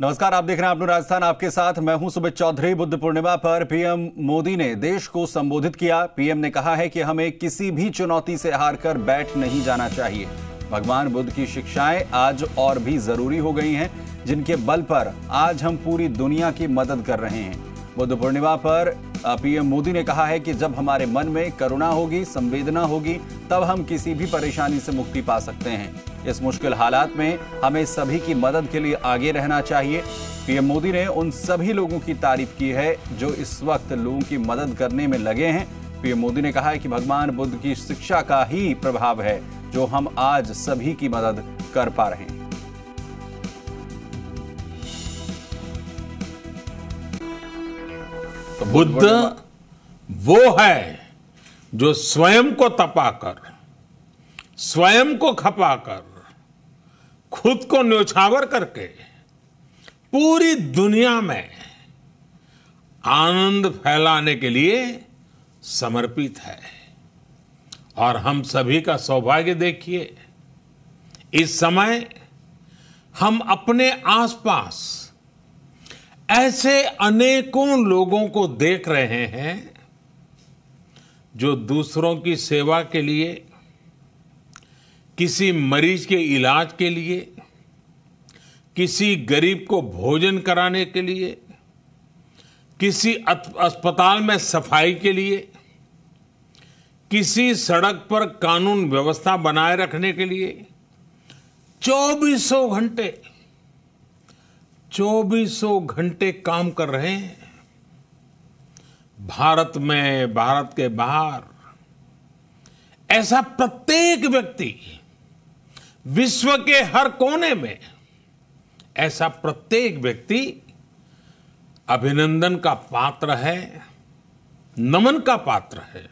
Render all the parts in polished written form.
नमस्कार, आप देख रहे हैं अपना राजस्थान। आपके साथ मैं हूं सुमित चौधरी। बुद्ध पूर्णिमा पर पीएम मोदी ने देश को संबोधित किया। पीएम ने कहा है कि हमें किसी भी चुनौती से हारकर बैठ नहीं जाना चाहिए। भगवान बुद्ध की शिक्षाएं आज और भी जरूरी हो गई हैं, जिनके बल पर आज हम पूरी दुनिया की मदद कर रहे हैं। बुद्ध पूर्णिमा पर पीएम मोदी ने कहा है कि जब हमारे मन में करुणा होगी, संवेदना होगी, तब हम किसी भी परेशानी से मुक्ति पा सकते हैं। इस मुश्किल हालात में हमें सभी की मदद के लिए आगे रहना चाहिए। पीएम मोदी ने उन सभी लोगों की तारीफ की है जो इस वक्त लोगों की मदद करने में लगे हैं। पीएम मोदी ने कहा है कि भगवान बुद्ध की शिक्षा का ही प्रभाव है जो हम आज सभी की मदद कर पा रहे हैं। बुद्ध वो है जो स्वयं को तपाकर, स्वयं को खपाकर, खुद को न्योछावर करके पूरी दुनिया में आनंद फैलाने के लिए समर्पित है। और हम सभी का सौभाग्य देखिए, इस समय हम अपने आसपास ऐसे अनेकों लोगों को देख रहे हैं जो दूसरों की सेवा के लिए, किसी मरीज के इलाज के लिए, किसी गरीब को भोजन कराने के लिए, किसी अस्पताल में सफाई के लिए, किसी सड़क पर कानून व्यवस्था बनाए रखने के लिए चौबीसों घंटे काम कर रहे हैं। भारत में, भारत के बाहर ऐसा प्रत्येक व्यक्ति, विश्व के हर कोने में ऐसा प्रत्येक व्यक्ति अभिनंदन का पात्र है, नमन का पात्र है।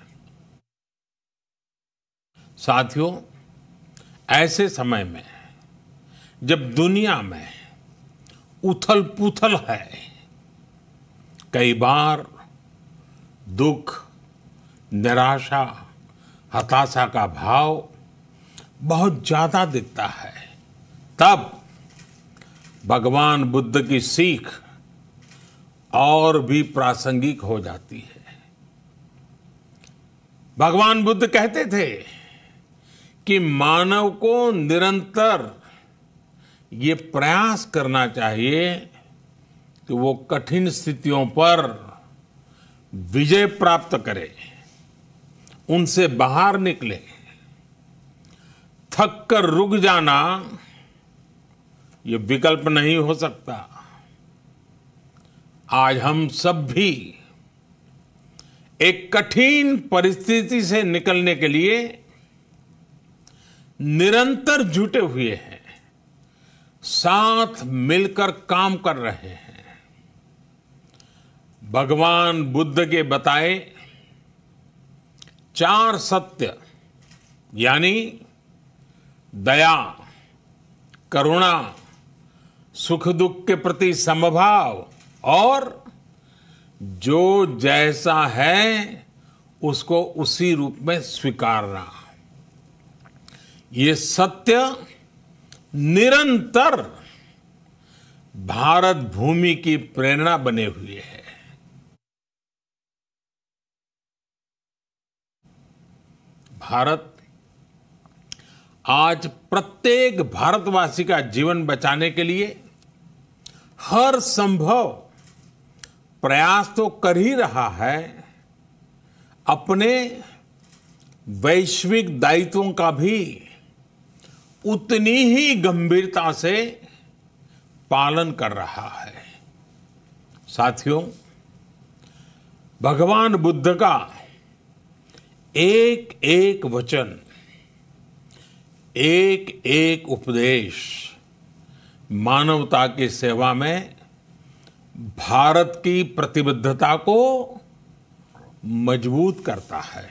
साथियों, ऐसे समय में जब दुनिया में उथल पुथल है, कई बार दुख, निराशा, हताशा का भाव बहुत ज्यादा दिखता है, तब भगवान बुद्ध की सीख और भी प्रासंगिक हो जाती है। भगवान बुद्ध कहते थे कि मानव को निरंतर ये प्रयास करना चाहिए कि वो कठिन स्थितियों पर विजय प्राप्त करे, उनसे बाहर निकले। थक कर रुक जाना ये विकल्प नहीं हो सकता। आज हम सब भी एक कठिन परिस्थिति से निकलने के लिए निरंतर जुटे हुए हैं, साथ मिलकर काम कर रहे हैं। भगवान बुद्ध के बताए 4 सत्य यानी दया, करुणा, सुख दुख के प्रति समभाव और जो जैसा है उसको उसी रूप में स्वीकारना, ये सत्य निरंतर भारत भूमि की प्रेरणा बने हुए है। भारत आज प्रत्येक भारतवासी का जीवन बचाने के लिए हर संभव प्रयास तो कर ही रहा है, अपने वैश्विक दायित्वों का भी उतनी ही गंभीरता से पालन कर रहा है। साथियों, भगवान बुद्ध का एक एक वचन, एक एक उपदेश मानवता की सेवा में भारत की प्रतिबद्धता को मजबूत करता है।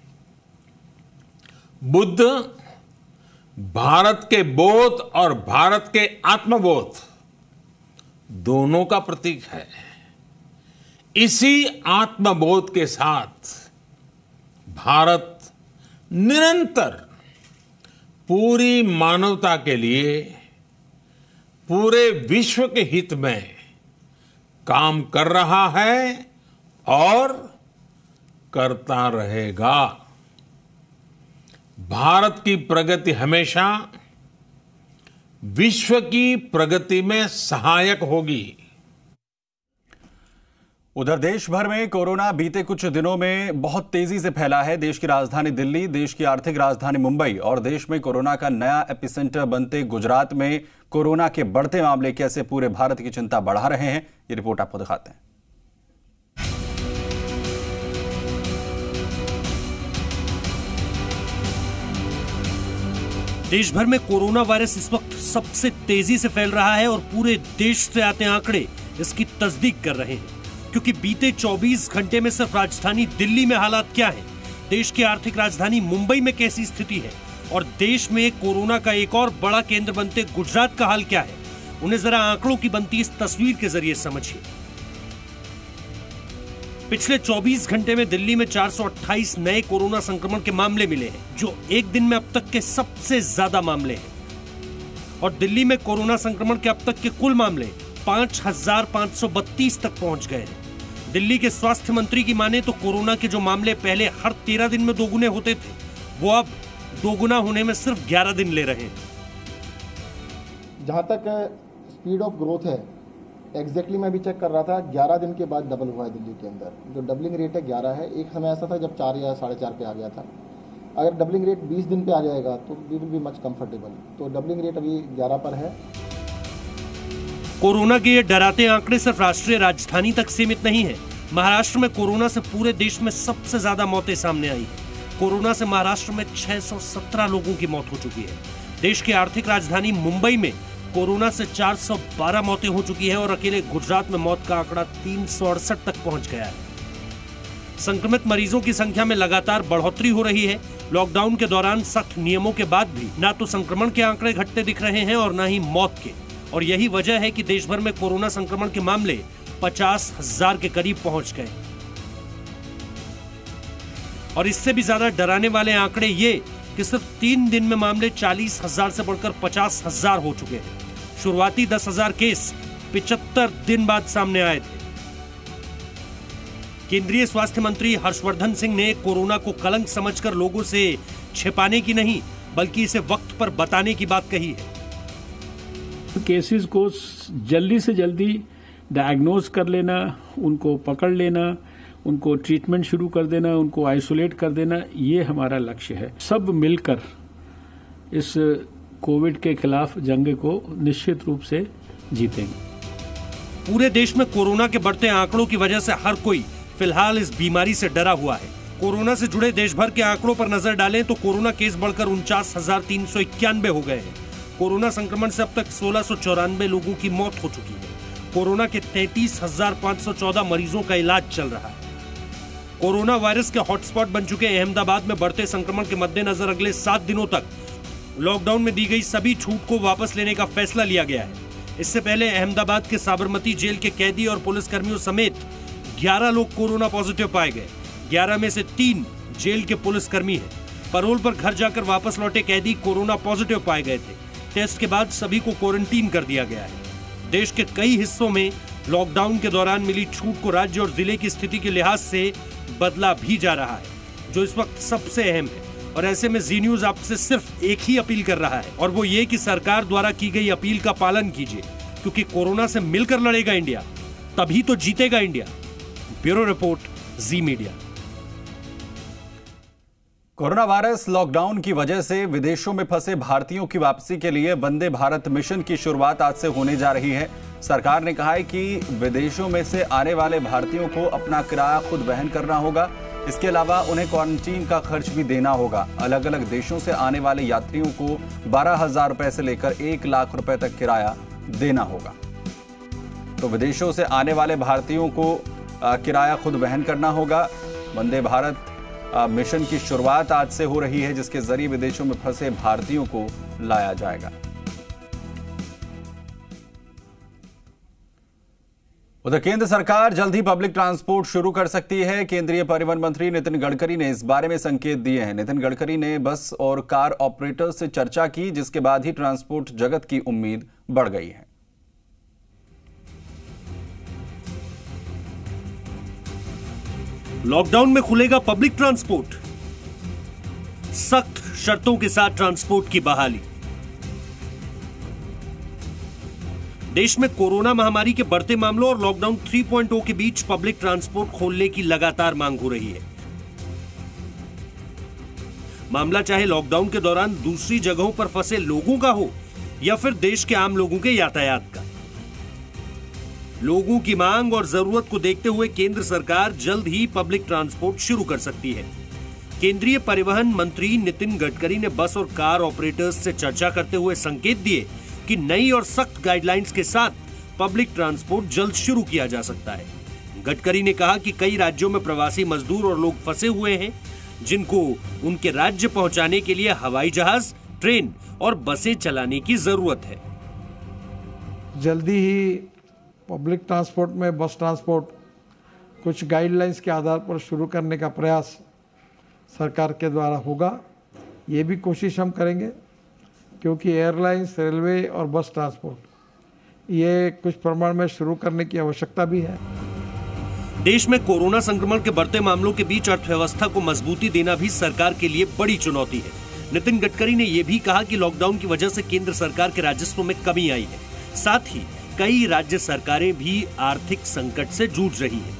बुद्ध भारत के बोध और भारत के आत्मबोध दोनों का प्रतीक है। इसी आत्मबोध के साथ भारत निरंतर पूरी मानवता के लिए, पूरे विश्व के हित में काम कर रहा है और करता रहेगा। भारत की प्रगति हमेशा विश्व की प्रगति में सहायक होगी। उधर देश भर में कोरोना बीते कुछ दिनों में बहुत तेजी से फैला है। देश की राजधानी दिल्ली, देश की आर्थिक राजधानी मुंबई और देश में कोरोना का नया एपिसेंटर बनते गुजरात में कोरोना के बढ़ते मामले कैसे पूरे भारत की चिंता बढ़ा रहे हैं, ये रिपोर्ट आपको दिखाते हैं। देश भर में कोरोना वायरस इस वक्त सबसे तेजी से फैल रहा है और पूरे देश से आते आंकड़े इसकी तस्दीक कर रहे हैं। क्योंकि बीते 24 घंटे में सिर्फ राजधानी दिल्ली में हालात क्या है, देश की आर्थिक राजधानी मुंबई में कैसी स्थिति है और देश में कोरोना का एक और बड़ा केंद्र बनते गुजरात का हाल क्या है, उन्हें जरा आंकड़ों की बनती इस तस्वीर के जरिए समझिए। पिछले 24 घंटे में दिल्ली में 428 नए कोरोना संक्रमण के मामले मिले हैं, जो एक दिन में अब तक के सबसे ज्यादा मामले हैं। और दिल्ली में कोरोना संक्रमण के अब तक के कुल मामले 5,532 तक पहुंच गए हैं। दिल्ली के स्वास्थ्य मंत्री की माने तो कोरोना के जो मामले पहले हर 13 दिन में दोगुने होते थे, वो अब दोगुना होने में सिर्फ 11 दिन ले रहे हैं। जहां तक स्पीड ऑफ ग्रोथ है, एग्जैक्टली मैं भी चेक कर रहा था, 11 दिन के बाद डबल हुआ है दिल्ली के अंदर। जो डबलिंग रेट है 11 है। एक समय ऐसा था जब 4 या 4.5 पे आ गया था। अगर डबलिंग रेट 20 दिन पे आ जाएगा तो we will be much comfortable. तो डबलिंग रेट अभी 11 पर है। कोरोना के ये डराते आंकड़े सिर्फ राष्ट्रीय राजधानी तक सीमित नहीं है। महाराष्ट्र में कोरोना से पूरे देश में सबसे ज्यादा मौतें सामने आई है। कोरोना से महाराष्ट्र में 617 लोगों की मौत हो चुकी है। देश की आर्थिक राजधानी मुंबई में कोरोना से 412 मौतें हो चुकी है और अकेले गुजरात में मौत का आंकड़ा 368 तक पहुंच गया है। संक्रमित मरीजों की संख्या में लगातार बढ़ोतरी हो रही है। लॉकडाउन के दौरान सख्त नियमों के बाद भी ना तो संक्रमण के आंकड़े घटते दिख रहे हैं और ना ही मौत के। और यही वजह है कि देश भर में कोरोना संक्रमण के मामले 50,000 के करीब पहुंच गए। और इससे भी ज्यादा डराने वाले आंकड़े ये कि सिर्फ 3 दिन में मामले 40,000 से बढ़कर 50,000 हो चुके हैं। शुरुआती 10,000 केस 75 दिन बाद सामने आए थे। केंद्रीय स्वास्थ्य मंत्री हर्षवर्धन सिंह ने कोरोना को कलंक समझकर लोगों से छिपाने की नहीं बल्कि इसे वक्त पर बताने की बात कही है। केसेस को जल्दी से जल्दी डायग्नोज कर लेना, उनको पकड़ लेना, उनको ट्रीटमेंट शुरू कर देना, उनको आइसोलेट कर देना, ये हमारा लक्ष्य है। सब मिलकर इस कोविड के खिलाफ जंग को निश्चित रूप से जीतेंगे। पूरे देश में कोरोना के बढ़ते आंकड़ों की वजह से हर कोई फिलहाल इस बीमारी से डरा हुआ है। कोरोना से जुड़े देश भर के आंकड़ों पर नजर डालें तो कोरोना केस बढ़कर 49,391 हो गए हैं। कोरोना संक्रमण से अब तक 1,694 लोगों की मौत हो चुकी है। कोरोना के 33,514 मरीजों का इलाज चल रहा है। कोरोना वायरस के हॉटस्पॉट बन चुके अहमदाबाद में बढ़ते संक्रमण के मद्देनजर अगले 7 दिनों तक लॉकडाउन में दी गई सभी छूट को वापस लेने का फैसला लिया गया है। इससे पहले अहमदाबाद के साबरमती जेल के कैदी और पुलिसकर्मियों समेत 11 लोग कोरोना पॉजिटिव पाए गए। 11 में से 3 जेल के पुलिसकर्मी हैं। पैरोल पर घर जाकर वापस लौटे कैदी कोरोना पॉजिटिव पाए गए थे। टेस्ट के बाद सभी को क्वारंटीन कर दिया गया है। देश के कई हिस्सों में लॉकडाउन के दौरान मिली छूट को राज्य और जिले की स्थिति के लिहाज से बदला भी जा रहा है, जो इस वक्त सबसे अहम है। और ऐसे में जी न्यूज आपसे सिर्फ एक ही अपील कर रहा है और वो ये कि सरकार द्वारा की गई अपील का पालन कीजिए, क्योंकि कोरोना से मिलकर लड़ेगा इंडिया, तभी तो जीतेगा India. Bureau report, Zee Media. Corona virus lockdown की वजह से विदेशों में फंसे भारतीयों की वापसी के लिए वंदे भारत मिशन की शुरुआत आज से होने जा रही है। सरकार ने कहा है कि विदेशों में से आने वाले भारतीयों को अपना किराया खुद वहन करना होगा। इसके अलावा उन्हें क्वारंटीन का खर्च भी देना होगा। अलग अलग देशों से आने वाले यात्रियों को 12,000 रुपए से लेकर 1 लाख रुपए तक किराया देना होगा। तो विदेशों से आने वाले भारतीयों को किराया खुद वहन करना होगा। वंदे भारत मिशन की शुरुआत आज से हो रही है, जिसके जरिए विदेशों में फंसे भारतीयों को लाया जाएगा। उधर केंद्र सरकार जल्द ही पब्लिक ट्रांसपोर्ट शुरू कर सकती है। केंद्रीय परिवहन मंत्री नितिन गडकरी ने इस बारे में संकेत दिए हैं। नितिन गडकरी ने बस और कार ऑपरेटर्स से चर्चा की, जिसके बाद ही ट्रांसपोर्ट जगत की उम्मीद बढ़ गई है। लॉकडाउन में खुलेगा पब्लिक ट्रांसपोर्ट, सख्त शर्तों के साथ ट्रांसपोर्ट की बहाली। देश में कोरोना महामारी के बढ़ते मामलों और लॉकडाउन 3.0 के बीच पब्लिक ट्रांसपोर्ट खोलने की लगातार मांग हो रही है। मामला चाहे लॉकडाउन के दौरान दूसरी जगहों पर फंसे लोगों का हो या फिर देश के आम लोगों के यातायात का। लोगों की मांग और जरूरत को देखते हुए केंद्र सरकार जल्द ही पब्लिक ट्रांसपोर्ट शुरू कर सकती है। केंद्रीय परिवहन मंत्री नितिन गडकरी ने बस और कार ऑपरेटर्स से चर्चा करते हुए संकेत दिए कि नई और सख्त गाइडलाइंस के साथ पब्लिक ट्रांसपोर्ट जल्द शुरू किया जा सकता है। गडकरी ने कहा कि कई राज्यों में प्रवासी मजदूर और लोग फंसे हुए हैं, जिनको उनके राज्य पहुंचाने के लिए हवाई जहाज, ट्रेन और बसें चलाने की जरूरत है। जल्दी ही पब्लिक ट्रांसपोर्ट में बस ट्रांसपोर्ट कुछ गाइडलाइंस के आधार पर शुरू करने का प्रयास सरकार के द्वारा होगा। ये भी कोशिश हम करेंगे क्योंकि एयरलाइंस, रेलवे और बस ट्रांसपोर्ट ये कुछ प्रमाण में शुरू करने की आवश्यकता भी है। देश में कोरोना संक्रमण के बढ़ते मामलों के बीच अर्थव्यवस्था को मजबूती देना भी सरकार के लिए बड़ी चुनौती है। नितिन गडकरी ने यह भी कहा कि लॉकडाउन की वजह से केंद्र सरकार के राजस्व में कमी आई है। साथ ही कई राज्य सरकारें भी आर्थिक संकट से जूझ रही हैं।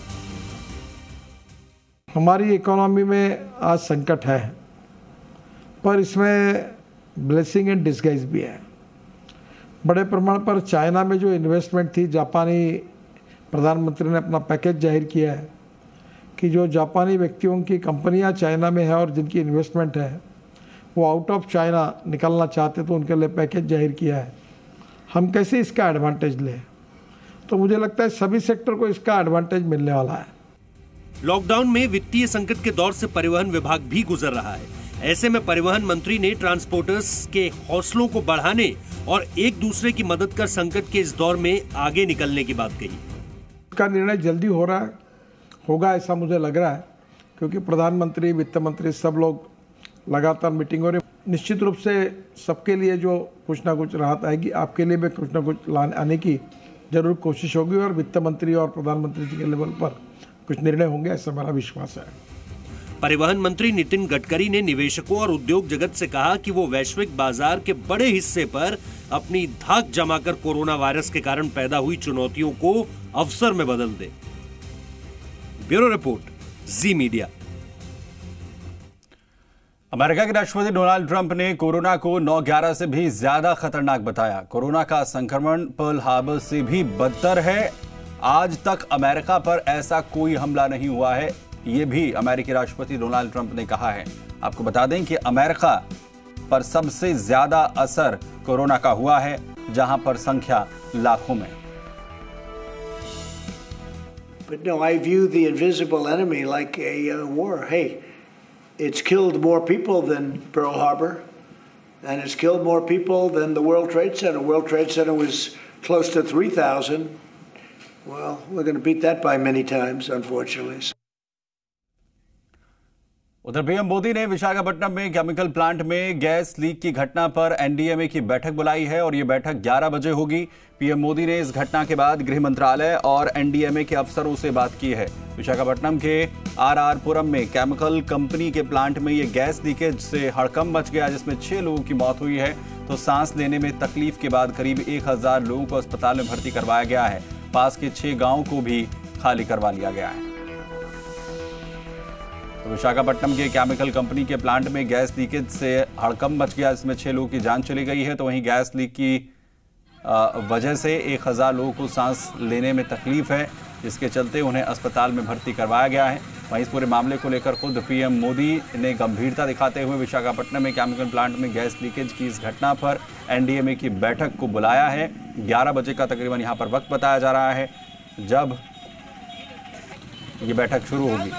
हमारी इकोनॉमी में आज संकट है, पर इसमें ब्लेसिंग इन डिस्गाइज भी है। बड़े प्रमाण पर चाइना में जो इन्वेस्टमेंट थी, जापानी प्रधानमंत्री ने अपना पैकेज जाहिर किया है कि जो जापानी व्यक्तियों की कंपनियां चाइना में है और जिनकी इन्वेस्टमेंट है वो आउट ऑफ चाइना निकलना चाहते तो उनके लिए पैकेज जाहिर किया है। हम कैसे इसका एडवांटेज लें? तो मुझे लगता है सभी सेक्टर को इसका एडवांटेज मिलने वाला है। लॉकडाउन में वित्तीय संकट के दौर से परिवहन विभाग भी गुजर रहा है। ऐसे में परिवहन मंत्री ने ट्रांसपोर्टर्स के हौसलों को बढ़ाने और एक दूसरे की मदद कर संकट के इस दौर में आगे निकलने की बात कही। इसका निर्णय जल्दी होगा ऐसा मुझे लग रहा है, क्योंकि प्रधानमंत्री, वित्त मंत्री सब लोग लगातार मीटिंग हो रही। निश्चित रूप से सबके लिए जो कुछ ना कुछ राहत आएगी, आपके लिए भी कुछ ना कुछ आने की जरूर कोशिश होगी और वित्त मंत्री और प्रधानमंत्री जी के लेवल पर कुछ निर्णय होंगे, ऐसा मेरा विश्वास है। परिवहन मंत्री नितिन गडकरी ने निवेशकों और उद्योग जगत से कहा कि वो वैश्विक बाजार के बड़े हिस्से पर अपनी धाक जमाकर कोरोना वायरस के कारण पैदा हुई चुनौतियों को अवसर में बदल दे। Bureau report, Zee Media. America के राष्ट्रपति डोनाल्ड ट्रंप ने कोरोना को 9/11 से भी ज्यादा खतरनाक बताया। कोरोना का संक्रमण पर्ल हार्बर से भी बदतर है। आज तक अमेरिका पर ऐसा कोई हमला नहीं हुआ है, ये भी अमेरिकी राष्ट्रपति डोनाल्ड ट्रंप ने कहा है। आपको बता दें कि अमेरिका पर सबसे ज्यादा असर कोरोना का हुआ है, जहां पर संख्या लाखों में। But no, I view the invisible enemy like a war. Hey, it's killed more people than Pearl Harbor, and it's killed more people than the World Trade Center. World Trade Center was close to 3,000. Well, we're going to beat that by many times, unfortunately. उधर PM Modi ने विशाखापट्टनम में chemical plant में gas leak की घटना पर NDMA की बैठक बुलाई है और ये बैठक 11 बजे होगी। पीएम मोदी ने इस घटना के बाद गृह मंत्रालय और एनडीएमए के अफसरों से बात की है। विशाखापट्टनम के आरआर पुरम में केमिकल कंपनी के प्लांट में ये गैस लीकेज से हड़कंप मच गया, जिसमें 6 लोगों की मौत हुई है। तो सांस लेने में तकलीफ के बाद करीब 1000 लोगों को अस्पताल में भर्ती करवाया गया है। पास के 6 गाँव को भी खाली करवा लिया गया है। तो विशाखापट्टनम के केमिकल कंपनी के प्लांट में गैस लीकेज से हड़कंप मच गया, इसमें 6 लोगों की जान चली गई है। तो वहीं गैस लीक की वजह से 1000 लोगों को सांस लेने में तकलीफ है, जिसके चलते उन्हें अस्पताल में भर्ती करवाया गया है। वहीं इस पूरे मामले को लेकर खुद पीएम मोदी ने गंभीरता दिखाते हुए विशाखापट्टनम में केमिकल प्लांट में गैस लीकेज की इस घटना पर एनडीएमए की बैठक को बुलाया है। 11 बजे का तकरीबन यहाँ पर वक्त बताया जा रहा है जब ये बैठक शुरू होगी।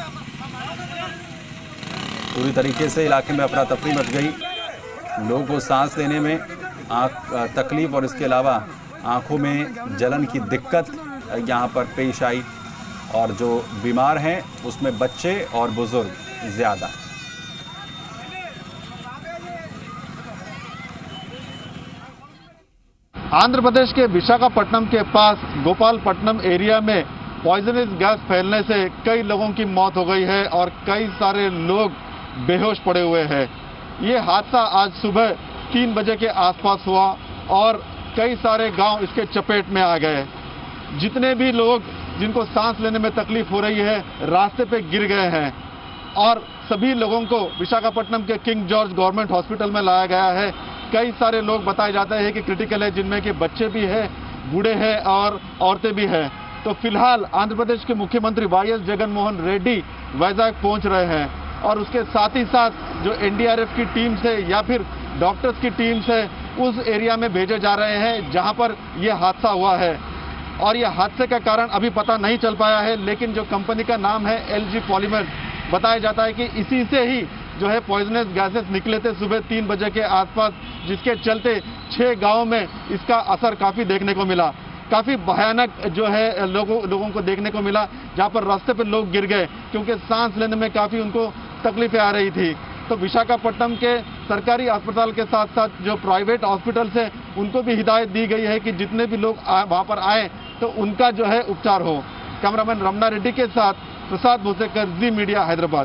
पूरी तरीके से इलाके में अफरा तफरी मच गई, लोगों को सांस लेने में तकलीफ और इसके अलावा आंखों में जलन की दिक्कत यहाँ पर पेश आई और जो बीमार हैं उसमें बच्चे और बुजुर्ग ज्यादा। आंध्र प्रदेश के विशाखापट्टनम के पास गोपालपट्टनम एरिया में पॉइजनस गैस फैलने से कई लोगों की मौत हो गई है और कई सारे लोग बेहोश पड़े हुए हैं। ये हादसा आज सुबह 3 बजे के आसपास हुआ और कई सारे गांव इसके चपेट में आ गए। जितने भी लोग जिनको सांस लेने में तकलीफ हो रही है रास्ते पे गिर गए हैं और सभी लोगों को विशाखापट्टनम के किंग जॉर्ज गवर्नमेंट हॉस्पिटल में लाया गया है। कई सारे लोग बताए जाते हैं कि क्रिटिकल है, जिनमें कि बच्चे भी हैं, बूढ़े हैं और औरतें भी हैं। तो फिलहाल आंध्र प्रदेश के मुख्यमंत्री वाईएस जगनमोहन रेड्डी वैजाग पहुंच रहे हैं और उसके साथ ही साथ जो एनडीआरएफ की टीम से या फिर डॉक्टर्स की टीम से उस एरिया में भेजे जा रहे हैं जहां पर यह हादसा हुआ है। और यह हादसे का कारण अभी पता नहीं चल पाया है, लेकिन जो कंपनी का नाम है एलजी पॉलीमर, बताया जाता है कि इसी से ही जो है पॉइजनस गैसेस निकले थे सुबह 3 बजे के आसपास, जिसके चलते 6 गांवों में इसका असर काफी देखने को मिला। काफी भयानक जो है लोगों को देखने को मिला, जहां पर रास्ते पे लोग गिर गए क्योंकि सांस लेने में काफी उनको तकलीफें आ रही थी। तो विशाखापट्टनम के सरकारी अस्पताल के साथ साथ जो प्राइवेट हॉस्पिटल्स है उनको भी हिदायत दी गई है कि जितने भी लोग वहां पर आए तो उनका जो है उपचार हो। कैमरामैन रमना रेड्डी के साथ प्रसाद भूसेकर, जी मीडिया, हैदराबाद।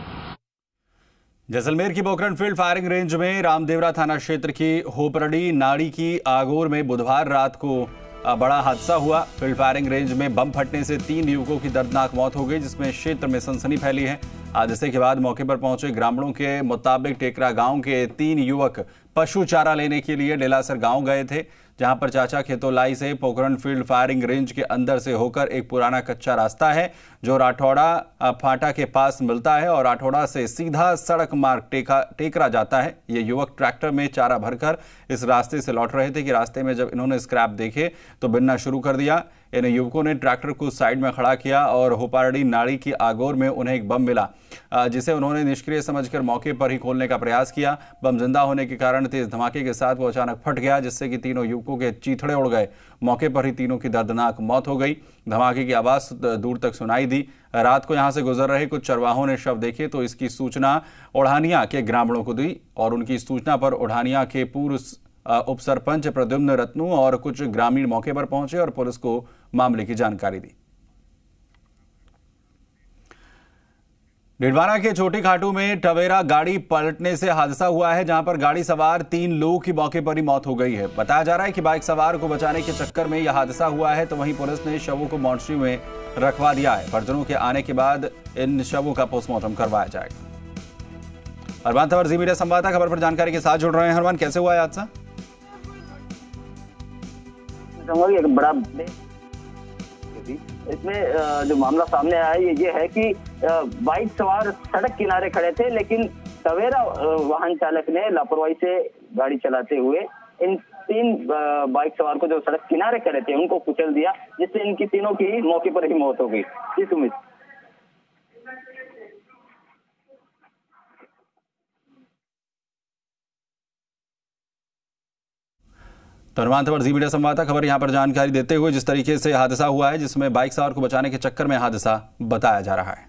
जैसलमेर की पोखरण फील्ड फायरिंग रेंज में रामदेवरा थाना क्षेत्र की होपरडी नाड़ी की आगोर में बुधवार रात को बड़ा हादसा हुआ। फील्ड फायरिंग रेंज में बम फटने से 3 युवकों की दर्दनाक मौत हो गई, जिसमें क्षेत्र में सनसनी फैली है। हादसे के बाद मौके पर पहुंचे ग्रामीणों के मुताबिक टेकरा गांव के 3 युवक पशु चारा लेने के लिए डेलासर गांव गए थे, जहां पर चाचा खेतोलाई से पोखरण फील्ड फायरिंग रेंज के अंदर से होकर एक पुराना कच्चा रास्ता है जो राठौड़ा फाटा के पास मिलता है और राठौड़ा से सीधा सड़क मार्ग टेकरा जाता है। ये युवक ट्रैक्टर में चारा भरकर इस रास्ते से लौट रहे थे कि रास्ते में जब इन्होंने स्क्रैप देखे तो बिनना शुरू कर दिया। इन युवकों ने ट्रैक्टर को साइड में खड़ा किया और होपारडी नाड़ी की आगोर में उन्हें एक बम मिला, जिसे उन्होंने निष्क्रिय समझकर मौके पर ही खोलने का प्रयास किया। बम जिंदा होने के कारण तेज धमाके के साथ वो अचानक फट गया, जिससे कि तीनों युवकों के चीथड़े उड़ गए। मौके पर ही तीनों की दर्दनाक मौत हो गई। धमाके की आवाज दूर तक सुनाई दी। रात को यहां से गुजर रहे कुछ चरवाहों ने शव देखे तो इसकी सूचना ओढ़ानिया के ग्रामीणों को दी और उनकी सूचना पर ओढ़ानिया के पूर्व उप सरपंच प्रद्युम्न रत्नू और कुछ ग्रामीण मौके पर पहुंचे और पुलिस को मामले की जानकारी दी। डिडवाना के छोटी खाटू में टवेरा गाड़ी पलटने से हादसा हुआ है, जहां पर गाड़ी सवार 3 लोगों की मौके पर ही मौत हो गई है। बताया जा रहा है कि बाइक सवार को बचाने के चक्कर में यह हादसा हुआ है, तो वहीं पुलिस ने शवों को मोर्चरी में रखवा दिया है। परिजनों के आने के बाद इन शवों का पोस्टमार्टम करवाया जाएगा। हरमान तंवर, जी मीडिया संवाददाता खबर पर जानकारी के साथ जुड़ रहे हैं। हरमान, कैसे हुआ हादसा? एक बड़ा इसमें जो मामला सामने आया ये है कि बाइक सवार सड़क किनारे खड़े थे, लेकिन टवेरा वाहन चालक ने लापरवाही से गाड़ी चलाते हुए इन 3 बाइक सवार को जो सड़क किनारे खड़े थे उनको कुचल दिया, जिससे इनकी तीनों की मौके पर ही मौत हो गई। जी सुमित। हरमान तंवर, जी मीडिया संवाददाता खबर यहां पर जानकारी देते हुए जिस तरीके से हादसा हुआ है, जिसमें बाइक सवार को बचाने के चक्कर में हादसा बताया जा रहा है।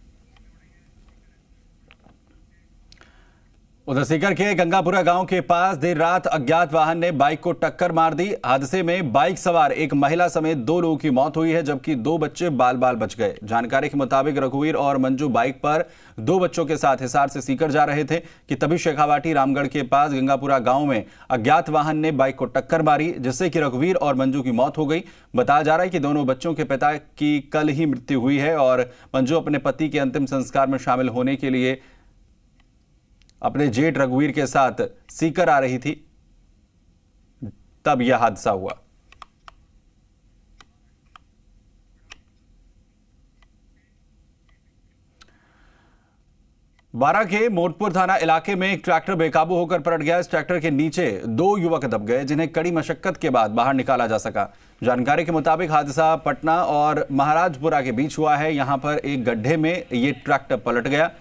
उधर सीकर के गंगापुरा गांव के पास देर रात अज्ञात वाहन ने बाइक को टक्कर मार दी। हादसे में बाइक सवार एक महिला समेत 2 लोगों की मौत हुई है, जबकि 2 बच्चे बाल बाल बच गए। जानकारी के मुताबिक रघुवीर और मंजू बाइक पर 2 बच्चों के साथ हिसार से सीकर जा रहे थे कि तभी शेखावाटी रामगढ़ के पास गंगापुरा गांव में अज्ञात वाहन ने बाइक को टक्कर मारी, जिससे कि रघुवीर और मंजू की मौत हो गई। बताया जा रहा है कि दोनों बच्चों के पिता की कल ही मृत्यु हुई है और मंजू अपने पति के अंतिम संस्कार में शामिल होने के लिए अपने जेठ रघुवीर के साथ सीकर आ रही थी, तब यह हादसा हुआ। बारां के मोटपुर थाना इलाके में एक ट्रैक्टर बेकाबू होकर पलट गया। इस ट्रैक्टर के नीचे 2 युवक दब गए, जिन्हें कड़ी मशक्कत के बाद बाहर निकाला जा सका। जानकारी के मुताबिक हादसा पटना और महाराजपुरा के बीच हुआ है। यहां पर एक गड्ढे में यह ट्रैक्टर पलट गया।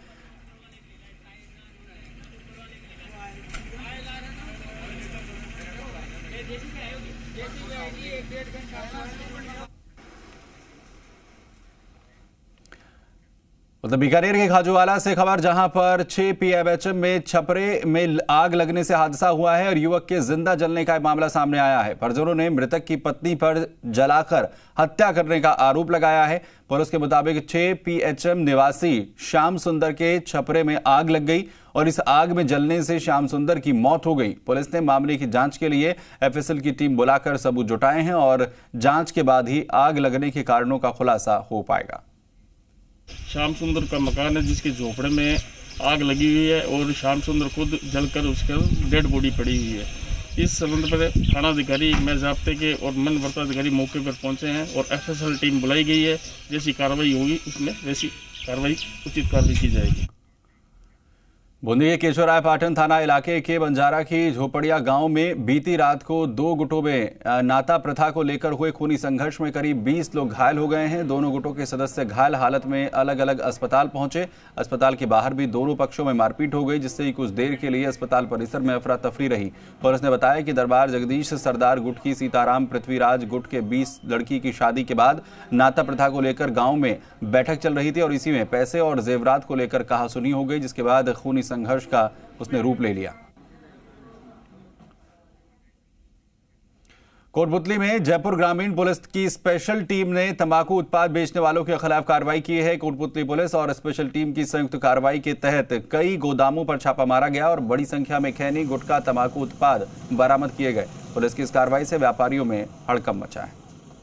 तो बीकानेर के खाजूवाला से खबर, जहां पर 6 पीएमएचएम में छपरे में आग लगने से हादसा हुआ है और युवक के जिंदा जलने का मामला सामने आया है। परिजनों ने मृतक की पत्नी पर जलाकर हत्या करने का आरोप लगाया है। पुलिस के मुताबिक 6 पीएचएम निवासी श्याम सुंदर के छपरे में आग लग गई और इस आग में जलने से श्याम सुंदर की मौत हो गई। पुलिस ने मामले की जांच के लिए एफएसएल की टीम बुलाकर सबूत जुटाए हैं और जांच के बाद ही आग लगने के कारणों का खुलासा हो पाएगा। श्याम सुंदर का मकान है जिसके झोपड़े में आग लगी हुई है और श्याम सुंदर खुद जलकर उसका डेड बॉडी पड़ी हुई है। इस संबंध में थाना अधिकारी, मैं ज़ाब्ते के और मनवर्ता अधिकारी मौके पर पहुंचे हैं और एफएसएल टीम बुलाई गई है। जैसी कार्रवाई होगी उसमें वैसी कार्रवाई, उचित कार्रवाई की जाएगी। बूंदी के केशवराय पाटन थाना इलाके के बंजारा की झोपड़िया गांव में बीती रात को 2 गुटों में नाता प्रथा को लेकर हुए खूनी संघर्ष में करीब 20 लोग घायल हो गए हैं। दोनों गुटों के सदस्य घायल हालत में अलग अलग अस्पताल पहुंचे। अस्पताल के बाहर भी दोनों पक्षों में मारपीट हो गई, जिससे कुछ देर के लिए अस्पताल परिसर में अफरा तफरी रही। पुलिस ने बताया कि दरबार जगदीश सरदार गुट की सीताराम पृथ्वीराज गुट के 20 लड़की की शादी के बाद नाता प्रथा को लेकर गाँव में बैठक चल रही थी और इसी में पैसे और जेवरात को लेकर कहासुनी हो गई, जिसके बाद खूनी संघर्ष का उसने रूप ले लिया। कोटपुतली में जयपुर ग्रामीण पुलिस की स्पेशल टीम ने तंबाकू उत्पाद बेचने वालों के खिलाफ कार्रवाई की है। कोटपुतली पुलिस और स्पेशल टीम की संयुक्त कार्रवाई के तहत कई गोदामों पर छापा मारा गया और बड़ी संख्या में खैनी, गुटखा, तंबाकू उत्पाद बरामद किए गए। पुलिस की इस कार्रवाई से व्यापारियों में हड़कंप मचा है।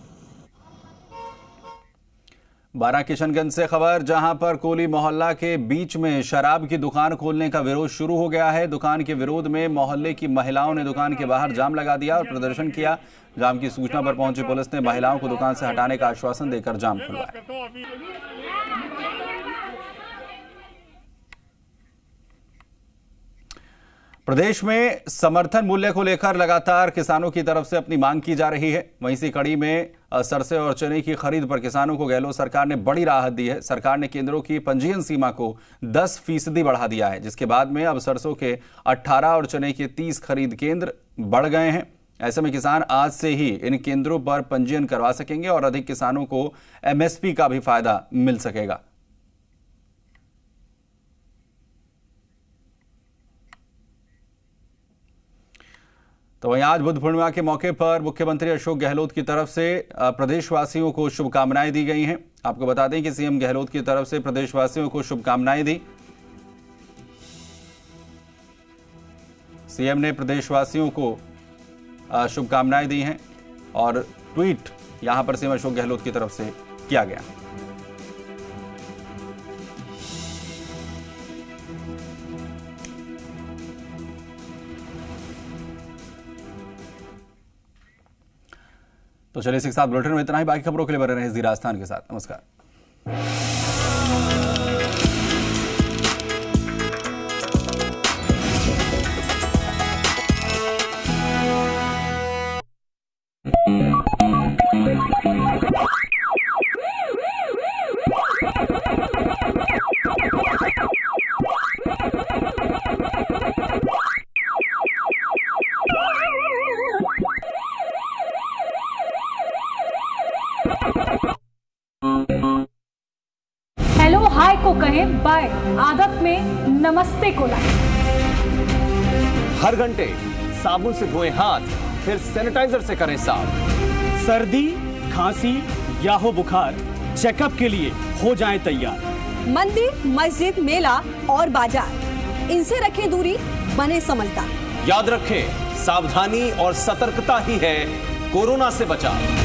बारा किशनगंज से खबर, जहां पर कोली मोहल्ला के बीच में शराब की दुकान खोलने का विरोध शुरू हो गया है। दुकान के विरोध में मोहल्ले की महिलाओं ने दुकान के बाहर जाम लगा दिया और प्रदर्शन किया। जाम की सूचना पर पहुंची पुलिस ने महिलाओं को दुकान से हटाने का आश्वासन देकर जाम खुलवाया। प्रदेश में समर्थन मूल्य को लेकर लगातार किसानों की तरफ से अपनी मांग की जा रही है। वहीं इसी कड़ी में सरसों और चने की खरीद पर किसानों को गहलोत सरकार ने बड़ी राहत दी है। सरकार ने केंद्रों की पंजीयन सीमा को 10% बढ़ा दिया है, जिसके बाद में अब सरसों के 18 और चने के 30 खरीद केंद्र बढ़ गए हैं। ऐसे में किसान आज से ही इन केंद्रों पर पंजीयन करवा सकेंगे और अधिक किसानों को एमएसपी का भी फायदा मिल सकेगा। तो वहीं आज बुद्ध पूर्णिमा के मौके पर मुख्यमंत्री अशोक गहलोत की तरफ से प्रदेशवासियों को शुभकामनाएं दी गई हैं। आपको बता दें कि सीएम गहलोत की तरफ से प्रदेशवासियों को शुभकामनाएं दी। सीएम ने प्रदेशवासियों को शुभकामनाएं दी हैं और ट्वीट यहां पर सीएम अशोक गहलोत की तरफ से किया गया। तो चलिए इसी के साथ बुलेटिन में इतना ही। बाकी खबरों के लिए बने रहें जी राजस्थान के साथ। नमस्कार। हेलो हाय को कहें बाय, आदत में नमस्ते को लाएं। हर घंटे साबुन से धोएं हाथ, फिर सैनिटाइजर से करें साफ। सर्दी, खांसी या हो बुखार, चेकअप के लिए हो जाएं तैयार। मंदिर, मस्जिद, मेला और बाजार, इनसे रखें दूरी, बने समझदार। याद रखें, सावधानी और सतर्कता ही है कोरोना से बचाव।